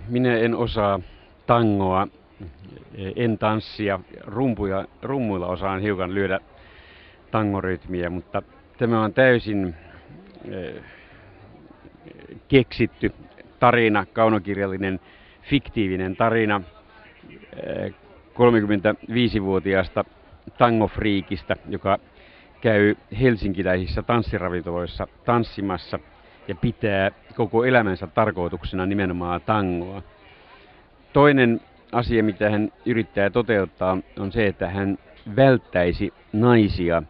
Minä en osaa tangoa, en tanssia. Rummuilla osaan hiukan lyödä tangorytmiä, mutta tämä on täysin keksitty tarina, kaunokirjallinen, fiktiivinen tarina 35-vuotiaasta tangofriikistä, joka käy helsinkiläisissä tanssiravintoloissa tanssimassa ja pitää koko elämänsä tarkoituksena nimenomaan tangoa. Toinen asia, mitä hän yrittää toteuttaa, on se, että hän välttäisi naisia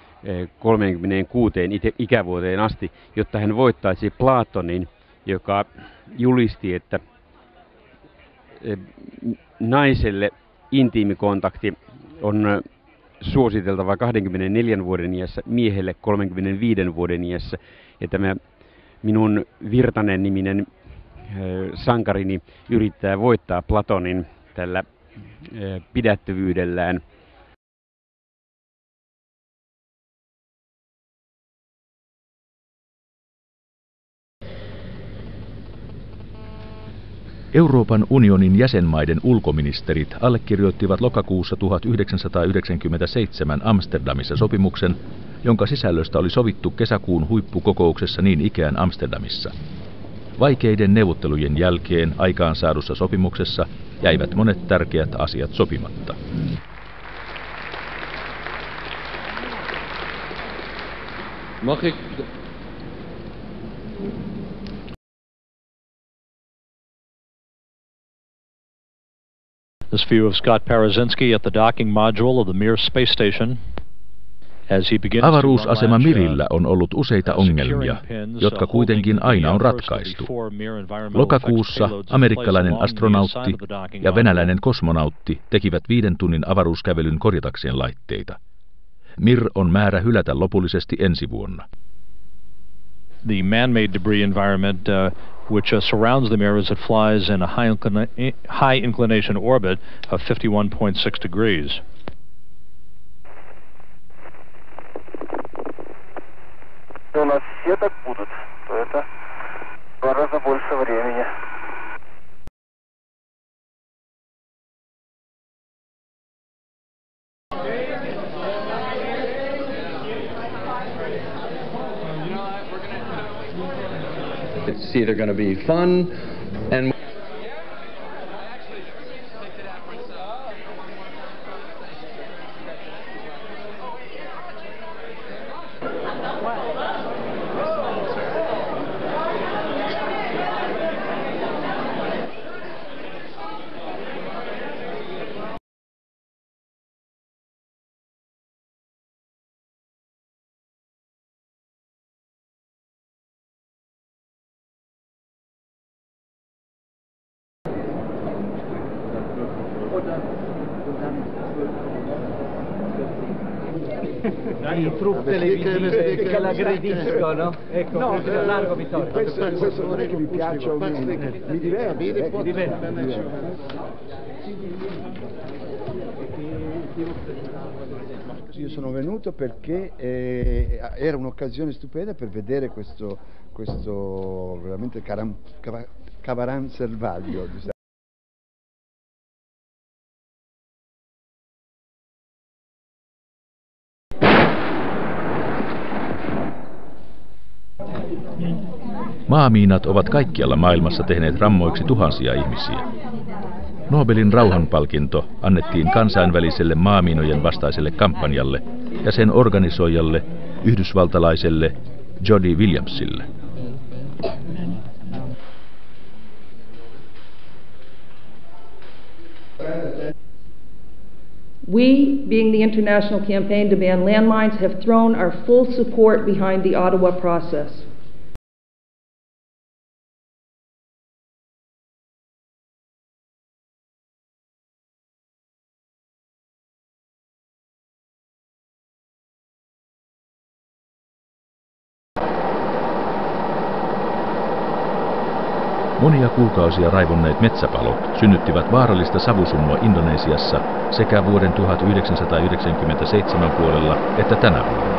36 ikävuoteen asti, jotta hän voittaisi Platonin, joka julisti, että naiselle intiimikontakti on suositeltava 24 vuoden iässä, miehelle 35 vuoden iässä. Ja tämä minun Virtanen-niminen sankarini yrittää voittaa Platonin tällä pidättyvyydellään. Euroopan unionin jäsenmaiden ulkoministerit allekirjoittivat lokakuussa 1997 Amsterdamissa sopimuksen, jonka sisällöstä oli sovittu kesäkuun huippukokouksessa niin ikään Amsterdamissa. Vaikeiden neuvottelujen jälkeen aikaansaadussa sopimuksessa jäivät monet tärkeät asiat sopimatta. This view of Scott Parazynski at the docking module of the Mir space station. Avaruusasema Mirillä on ollut useita ongelmia, jotka kuitenkin aina on ratkaistu. Lokakuussa amerikkalainen astronautti ja venäläinen kosmonautti tekivät 5 tunnin avaruuskävelyn korjatakseen laitteita. Mir on määrä hylätä lopullisesti ensi vuonna. The man-made debris environment which surrounds the Mir as it flies in a high inclination orbit of 51.6 degrees. У нас все так будут, то это 2 раза больше времени. It's either going to be fun and I truppe televisive che l'aggrediscono. Ecco, no, largo Vittorio. Questo non è che mi piaccia o meno, mi diverte. Io sono venuto perché era un'occasione stupenda per vedere questo veramente caravanservaglio. Maamiinat ovat kaikkialla maailmassa tehneet rammoiksi tuhansia ihmisiä. Nobelin rauhanpalkinto annettiin kansainväliselle maamiinojen vastaiselle kampanjalle ja sen organisoijalle, yhdysvaltalaiselle Jody Williamsille. We, being the International Campaign to Ban Landmines, have thrown our full support behind the Ottawa process. Monia kuukausia raivonneet metsäpalot synnyttivät vaarallista savusumua Indonesiassa sekä vuoden 1997 puolella että tänä vuonna.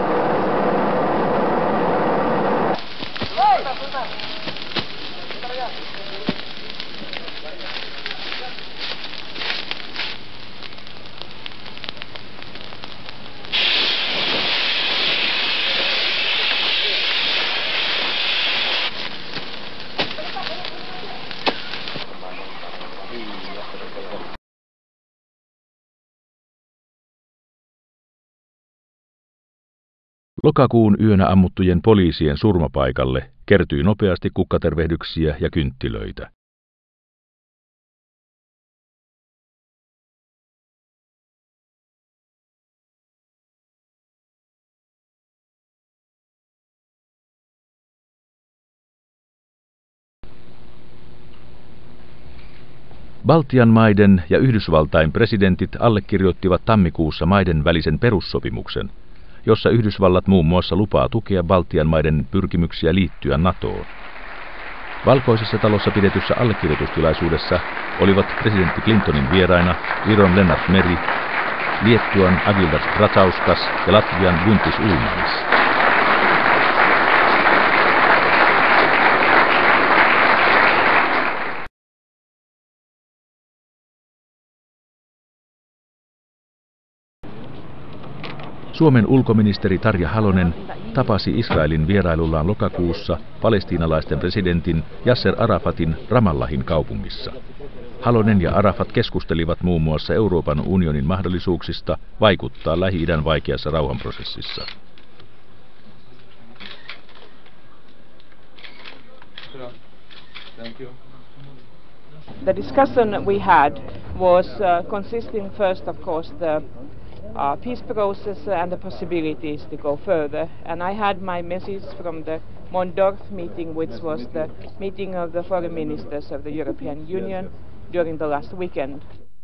Lokakuun yönä ammuttujen poliisien surmapaikalle kertyi nopeasti kukkatervehdyksiä ja kynttilöitä. Baltian maiden ja Yhdysvaltain presidentit allekirjoittivat tammikuussa maiden välisen perussopimuksen, jossa Yhdysvallat muun muassa lupaa tukea Baltian maiden pyrkimyksiä liittyä NATOon. Valkoisessa talossa pidetyssä allekirjoitustilaisuudessa olivat presidentti Clintonin vieraina Viron Lennart Meri, Liettuan Agildas Brazauskas ja Latvian Guntis Ulmanis. Suomen ulkoministeri Tarja Halonen tapasi Israelin vierailullaan lokakuussa palestiinalaisten presidentin Yasser Arafatin Ramallahin kaupungissa. Halonen ja Arafat keskustelivat muun muassa Euroopan unionin mahdollisuuksista vaikuttaa Lähi-idän vaikeassa rauhanprosessissa. The discussion we had was consisting first, of course, the peace process and the possibilities to go further. And I had my message from the Mondorf meeting, which was the meeting of the foreign ministers of the European Union during the last weekend.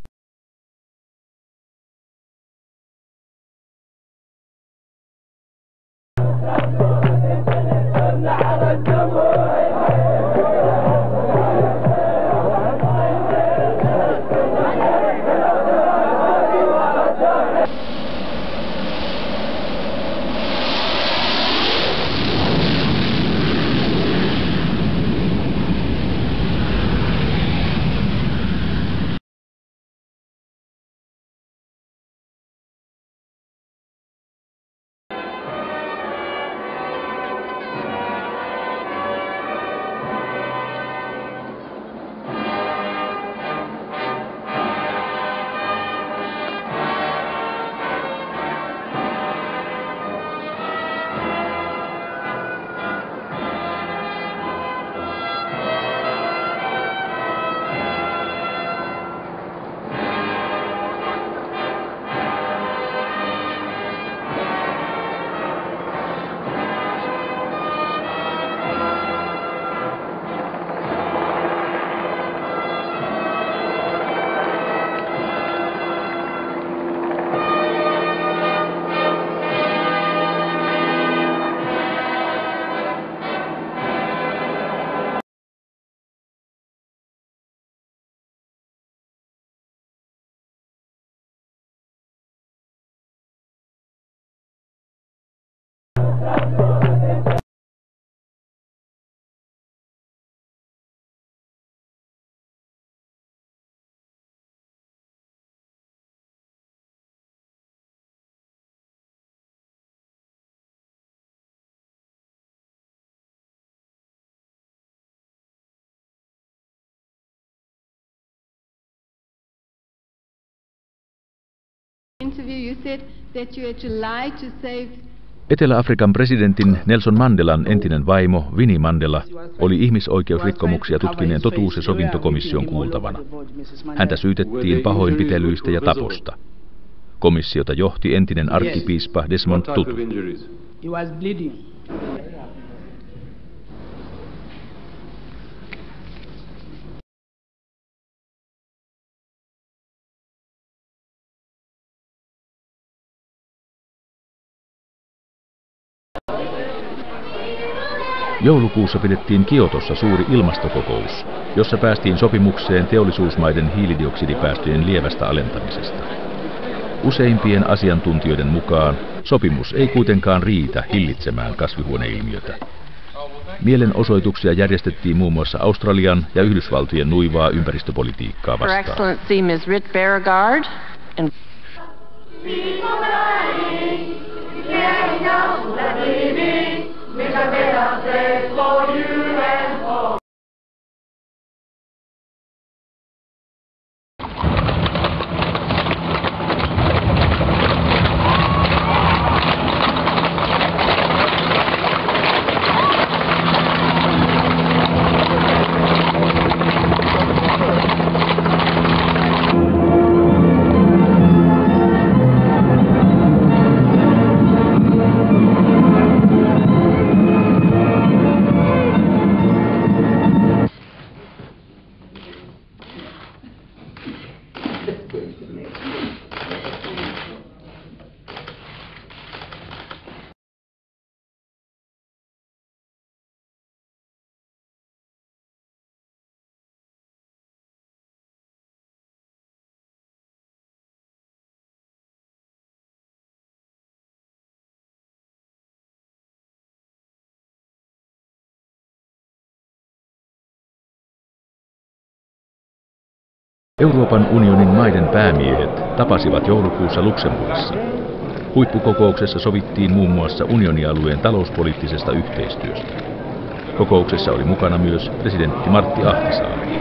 Etelä-Afrikan presidentin Nelson Mandelan entinen vaimo Winnie Mandela oli ihmisoikeusrikkomuksia tutkineen totuus- ja sovintokomission kuultavana. Häntä syytettiin pahoinpitelyistä ja taposta. Komissiota johti entinen arkkipiispa Desmond Tutu. Joulukuussa pidettiin Kiotossa suuri ilmastokokous, jossa päästiin sopimukseen teollisuusmaiden hiilidioksidipäästöjen lievästä alentamisesta. Useimpien asiantuntijoiden mukaan sopimus ei kuitenkaan riitä hillitsemään kasvihuoneilmiötä. Mielenosoituksia järjestettiin muun muassa Australian ja Yhdysvaltojen nuivaa ympäristöpolitiikkaa vastaan. Euroopan unionin maiden päämiehet tapasivat joulukuussa Luxemburgissa. Huippukokouksessa sovittiin muun muassa unionialueen talouspoliittisesta yhteistyöstä. Kokouksessa oli mukana myös presidentti Martti Ahtisaari.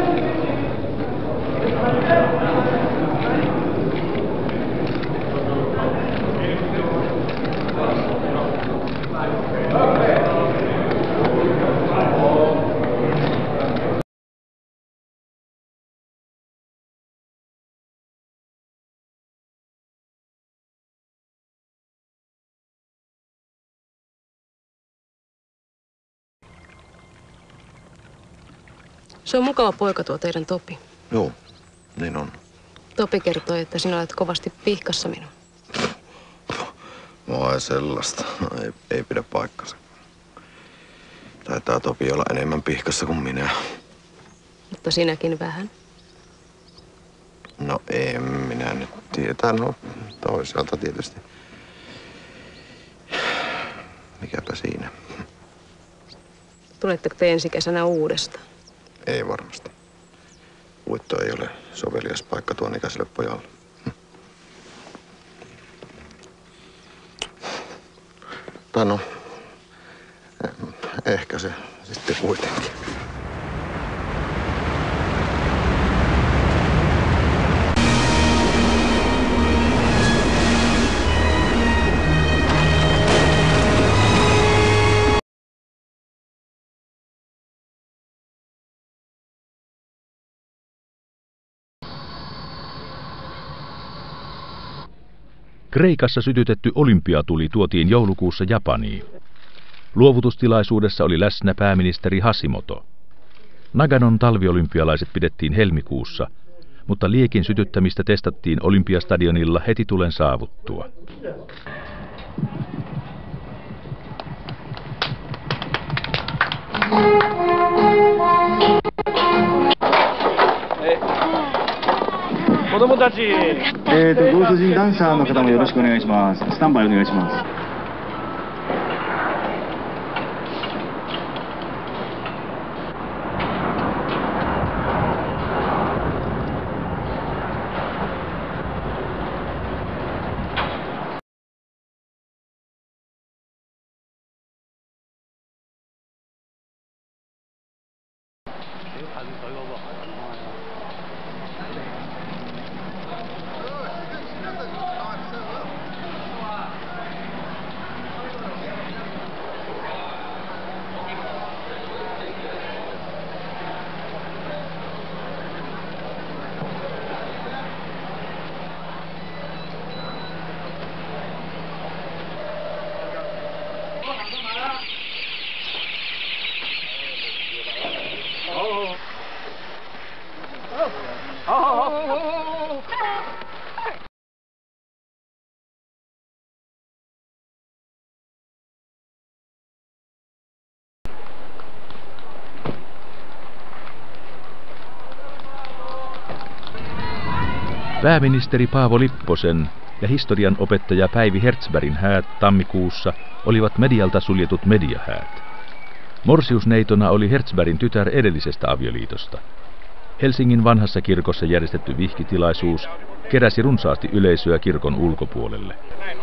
Se on mukava poika tuo teidän Topi. Joo, niin on. Topi kertoi, että sinä olet kovasti pihkassa minua. Vai sellaista. Ei pidä paikkansa. Taitaa Topi olla enemmän pihkassa kuin minä. Mutta sinäkin vähän. No en minä nyt tiedä. No toisaalta tietysti. Mikäpä siinä. Tuletteko te ensi kesänä uudestaan? Ei varmasti. Uitto ei ole sovelias paikka tuon ikäiselle pojalle. Tai no, ehkä se sitten kuitenkin. Kreikassa sytytetty olympiatuli tuotiin joulukuussa Japaniin. Luovutustilaisuudessa oli läsnä pääministeri Hashimoto. Naganon talviolympialaiset pidettiin helmikuussa, mutta liekin sytyttämistä testattiin Olympiastadionilla heti tulen saavuttua. ご出陣ダンサーの方もよろしくお願いします。スタンバイお願いします。 Pääministeri Paavo Lipposen ja historian opettaja Päivi Hertzbergin häät tammikuussa olivat medialta suljetut mediahäät. Morsiusneitona oli Hertzbergin tytär edellisestä avioliitosta. Helsingin vanhassa kirkossa järjestetty vihkitilaisuus keräsi runsaasti yleisöä kirkon ulkopuolelle.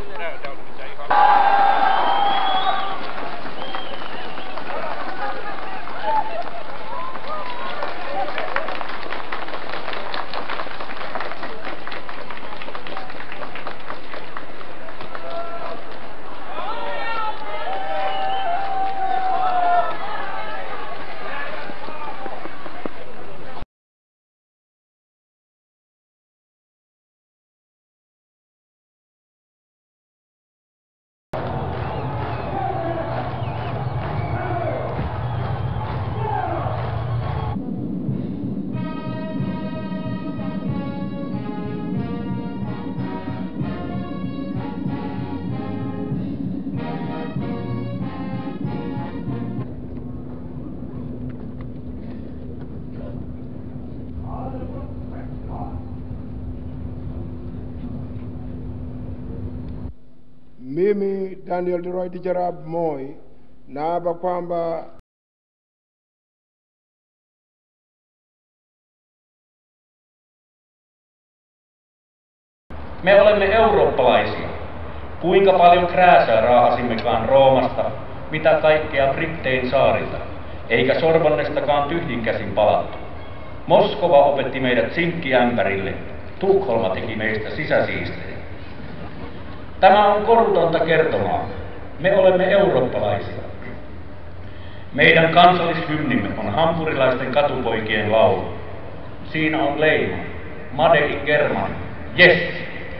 Mimi Daniel Roy Jarab Moi naaba kwamba Me olemme eurooppalaisia. Kuinka paljon krääsää raahasimmekaan Roomasta, mitä kaikkea Brittein saarilta, eikä Sorbonnestakaan tyhjin käsin palattu. Moskova opetti meidät sinkkiämpärille, Tukholma teki meistä sisäsiistejä. Tämä on korutonta kertomaa. Me olemme eurooppalaisia. Meidän kansallishymnimme on hampurilaisten katupoikien laulu. Siinä on leima. Made in Germany. Yes!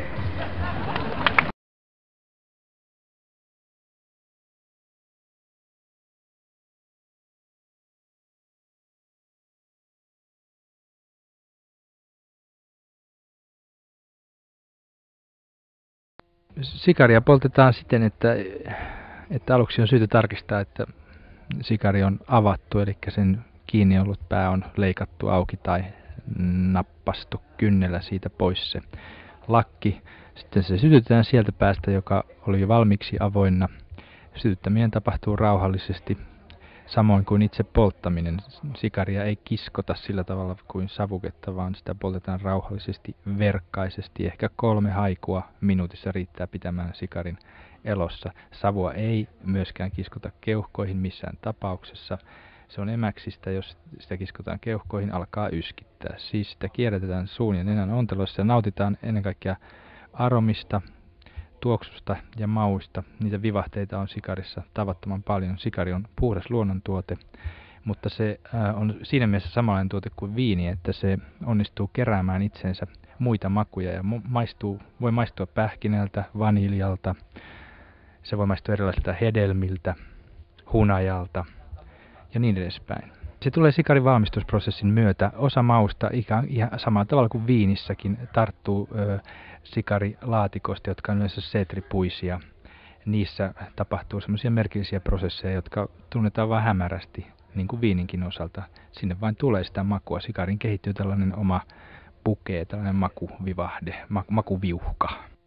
Sikaria poltetaan siten, että aluksi on syytä tarkistaa, että sikari on avattu, eli sen kiinni ollut pää on leikattu auki tai nappastu kynnellä siitä pois se lakki. Sitten se sytytetään sieltä päästä, joka oli jo valmiiksi avoinna. Sytyttäminen tapahtuu rauhallisesti, samoin kuin itse polttaminen. Sikaria ei kiskota sillä tavalla kuin savuketta, vaan sitä poltetaan rauhallisesti, verkkaisesti. Ehkä 3 haikua minuutissa riittää pitämään sikarin elossa. Savua ei myöskään kiskota keuhkoihin missään tapauksessa. Se on emäksistä, jos sitä kiskotaan keuhkoihin, alkaa yskittää. Siis sitä kierrätetään suun ja nenän onteloissa ja nautitaan ennen kaikkea aromista, tuoksusta ja mauista. Niitä vivahteita on sikarissa tavattoman paljon. Sikari on puhdas luonnontuote, mutta se on siinä mielessä samanlainen tuote kuin viini, että se onnistuu keräämään itseensä muita makuja ja voi maistua pähkinältä, vaniljalta, se voi maistua erilaisilta hedelmiltä, hunajalta ja niin edespäin. Se tulee sikarin valmistusprosessin myötä. Osa mausta ihan samalla tavalla kuin viinissäkin tarttuu sikarilaatikosta, jotka on yleensä seetripuisia. Niissä tapahtuu semmoisia merkillisiä prosesseja, jotka tunnetaan vain hämärästi, niin kuin viininkin osalta. Sinne vain tulee sitä makua. Sikarin kehittyy tällainen oma pukee, tällainen makuvivahde, makuviuhka.